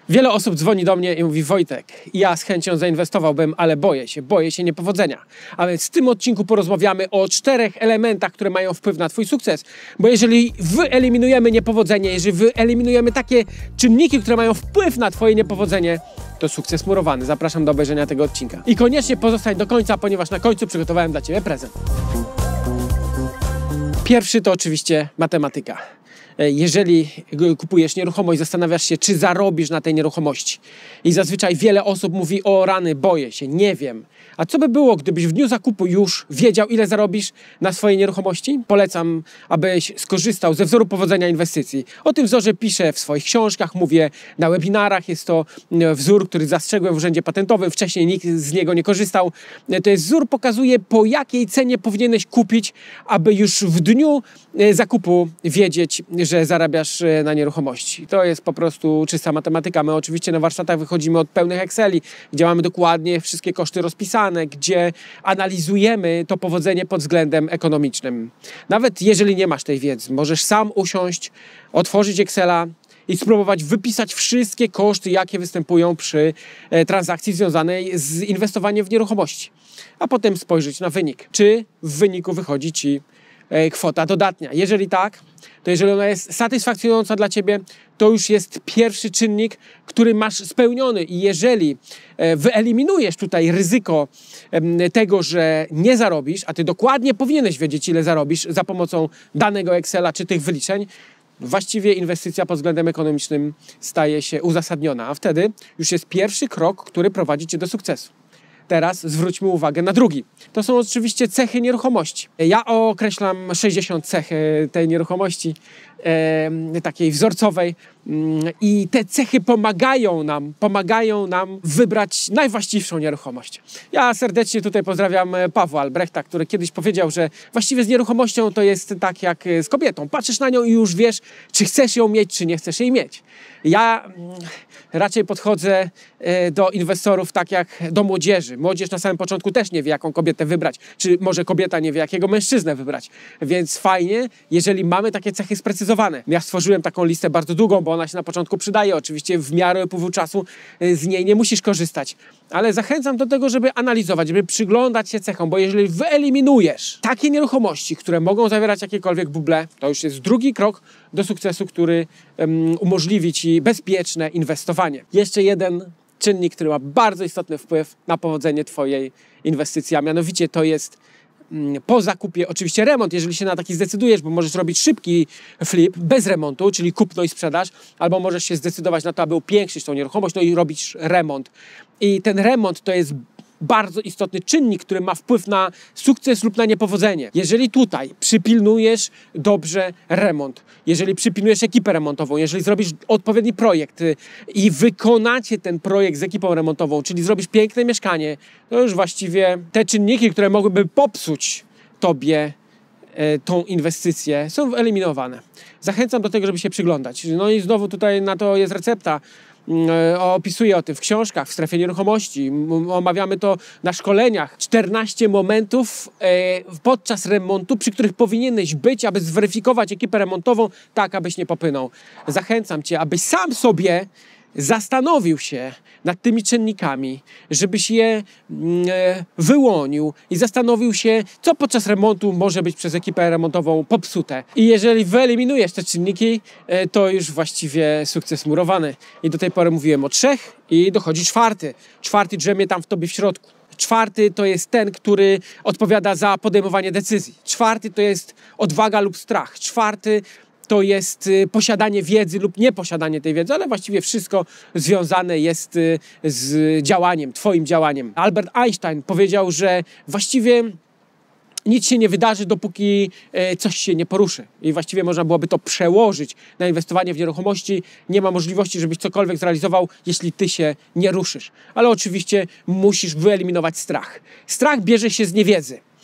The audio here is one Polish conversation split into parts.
Wiele osób dzwoni do mnie i mówi: Wojtek, ja z chęcią zainwestowałbym, ale boję się niepowodzenia. A więc w tym odcinku porozmawiamy o 4 elementach, które mają wpływ na twój sukces. Bo jeżeli wyeliminujemy niepowodzenie, jeżeli wyeliminujemy takie czynniki, które mają wpływ na twoje niepowodzenie, to sukces murowany. Zapraszam do obejrzenia tego odcinka. I koniecznie pozostań do końca, ponieważ na końcu przygotowałem dla ciebie prezent. Pierwszy to oczywiście matematyka. Jeżeli kupujesz nieruchomość, zastanawiasz się, czy zarobisz na tej nieruchomości. I zazwyczaj wiele osób mówi: o rany, boję się, nie wiem. A co by było, gdybyś w dniu zakupu już wiedział, ile zarobisz na swojej nieruchomości? Polecam, abyś skorzystał ze wzoru powodzenia inwestycji. O tym wzorze piszę w swoich książkach, mówię na webinarach. Jest to wzór, który zastrzegłem w Urzędzie Patentowym. Wcześniej nikt z niego nie korzystał. To jest wzór, pokazuje, po jakiej cenie powinieneś kupić, aby już w dniu zakupu wiedzieć, że zarabiasz na nieruchomości. To jest po prostu czysta matematyka. My oczywiście na warsztatach wychodzimy od pełnych Exceli, gdzie mamy dokładnie wszystkie koszty rozpisane, gdzie analizujemy to powodzenie pod względem ekonomicznym. Nawet jeżeli nie masz tej wiedzy, możesz sam usiąść, otworzyć Excela i spróbować wypisać wszystkie koszty, jakie występują przy transakcji związanej z inwestowaniem w nieruchomości. A potem spojrzeć na wynik. Czy w wyniku wychodzi ci kwota dodatnia? Jeżeli tak, to jeżeli ona jest satysfakcjonująca dla ciebie, to już jest pierwszy czynnik, który masz spełniony. I jeżeli wyeliminujesz tutaj ryzyko tego, że nie zarobisz, a ty dokładnie powinieneś wiedzieć, ile zarobisz za pomocą danego Excela czy tych wyliczeń, właściwie inwestycja pod względem ekonomicznym staje się uzasadniona. A wtedy już jest pierwszy krok, który prowadzi cię do sukcesu. Teraz zwróćmy uwagę na drugi. To są oczywiście cechy nieruchomości. Ja określam 60 cech tej nieruchomości, takiej wzorcowej, i te cechy pomagają nam wybrać najwłaściwszą nieruchomość. Ja serdecznie tutaj pozdrawiam Pawła Albrechta, który kiedyś powiedział, że właściwie z nieruchomością to jest tak jak z kobietą. Patrzysz na nią i już wiesz, czy chcesz ją mieć, czy nie chcesz jej mieć. Ja raczej podchodzę do inwestorów tak jak do młodzieży. Młodzież na samym początku też nie wie, jaką kobietę wybrać, czy może kobieta nie wie, jakiego mężczyznę wybrać. Więc fajnie, jeżeli mamy takie cechy sprecyzowane. Ja stworzyłem taką listę bardzo długą, bo ona się na początku przydaje. Oczywiście w miarę upływu czasu z niej nie musisz korzystać. Ale zachęcam do tego, żeby analizować, żeby przyglądać się cechom, bo jeżeli wyeliminujesz takie nieruchomości, które mogą zawierać jakiekolwiek buble, to już jest drugi krok do sukcesu, który umożliwi ci bezpieczne inwestowanie. Jeszcze jeden czynnik, który ma bardzo istotny wpływ na powodzenie twojej inwestycji, a mianowicie to jest po zakupie oczywiście remont, jeżeli się na taki zdecydujesz, bo możesz robić szybki flip bez remontu, czyli kupno i sprzedaż, albo możesz się zdecydować na to, aby upiększyć tą nieruchomość, no i robić remont. I ten remont to jest bardzo istotny czynnik, który ma wpływ na sukces lub na niepowodzenie. Jeżeli tutaj przypilnujesz dobrze remont, jeżeli przypilnujesz ekipę remontową, jeżeli zrobisz odpowiedni projekt i wykonacie ten projekt z ekipą remontową, czyli zrobisz piękne mieszkanie, to już właściwie te czynniki, które mogłyby popsuć tobie tą inwestycję, są wyeliminowane. Zachęcam do tego, żeby się przyglądać. No i znowu tutaj na to jest recepta. Opisuję o tym w książkach, w strefie nieruchomości. Omawiamy to na szkoleniach. 14 momentów podczas remontu, przy których powinieneś być, aby zweryfikować ekipę remontową, tak abyś nie popłynął. Zachęcam cię, abyś sam sobie zastanowił się nad tymi czynnikami, żebyś je wyłonił i zastanowił się, co podczas remontu może być przez ekipę remontową popsute. I jeżeli wyeliminujesz te czynniki, to już właściwie sukces murowany. I do tej pory mówiłem o 3 i dochodzi 4. 4 drzemie tam w tobie w środku. 4 to jest ten, który odpowiada za podejmowanie decyzji. 4 to jest odwaga lub strach. 4 to jest posiadanie wiedzy lub nieposiadanie tej wiedzy, ale właściwie wszystko związane jest z działaniem, twoim działaniem. Albert Einstein powiedział, że właściwie nic się nie wydarzy, dopóki coś się nie poruszy. I właściwie można byłoby to przełożyć na inwestowanie w nieruchomości. Nie ma możliwości, żebyś cokolwiek zrealizował, jeśli ty się nie ruszysz. Ale oczywiście musisz wyeliminować strach. Strach bierze się z niewiedzy.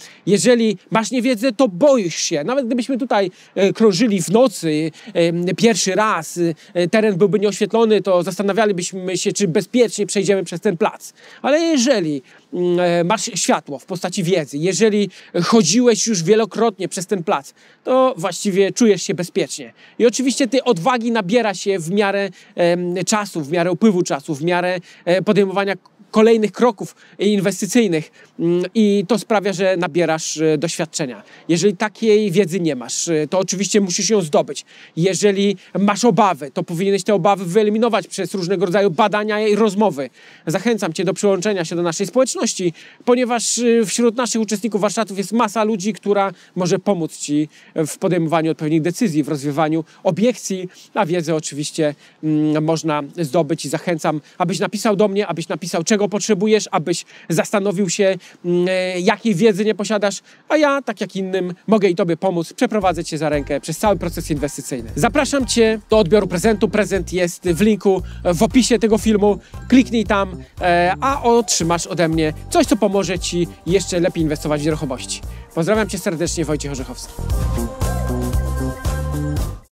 Jeżeli masz niewiedzę, to boisz się. Nawet gdybyśmy tutaj krążyli w nocy pierwszy raz, teren byłby nieoświetlony, to zastanawialibyśmy się, czy bezpiecznie przejdziemy przez ten plac. Ale jeżeli masz światło w postaci wiedzy, jeżeli chodziłeś już wielokrotnie przez ten plac, to właściwie czujesz się bezpiecznie. I oczywiście tej odwagi nabiera się w miarę czasu, w miarę upływu czasu, w miarę podejmowania kolejnych kroków inwestycyjnych i to sprawia, że nabierasz doświadczenia. Jeżeli takiej wiedzy nie masz, to oczywiście musisz ją zdobyć. Jeżeli masz obawy, to powinieneś te obawy wyeliminować przez różnego rodzaju badania i rozmowy. Zachęcam Cię do przyłączenia się do naszej społeczności, ponieważ wśród naszych uczestników warsztatów jest masa ludzi, która może pomóc Ci w podejmowaniu odpowiednich decyzji, w rozwiewaniu obiekcji, a wiedzę oczywiście można zdobyć i zachęcam, abyś napisał do mnie, abyś napisał, czego potrzebujesz, abyś zastanowił się, jakiej wiedzy nie posiadasz, a ja, tak jak innym, mogę i Tobie pomóc, przeprowadzę Cię za rękę przez cały proces inwestycyjny. Zapraszam Cię do odbioru prezentu. Prezent jest w linku w opisie tego filmu. Kliknij tam, a otrzymasz ode mnie coś, co pomoże Ci jeszcze lepiej inwestować w nieruchomości. Pozdrawiam Cię serdecznie, Wojciech Orzechowski.